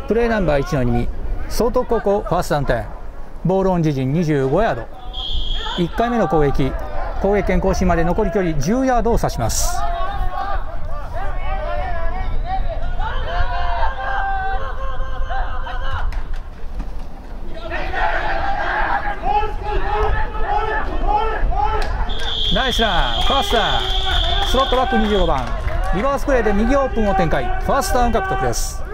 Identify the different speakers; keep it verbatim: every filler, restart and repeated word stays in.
Speaker 1: プレーナンバーいちのに総督高校ファーストダウンテン、ボールオン自陣にじゅうごヤード、いっかいめの攻撃、攻撃権更新まで残り距離じゅうヤードを指します。ナイスラン、ファーストダウン、スロットバックにじゅうごばん、リバースプレーで右オープンを展開、ファーストダウン獲得です。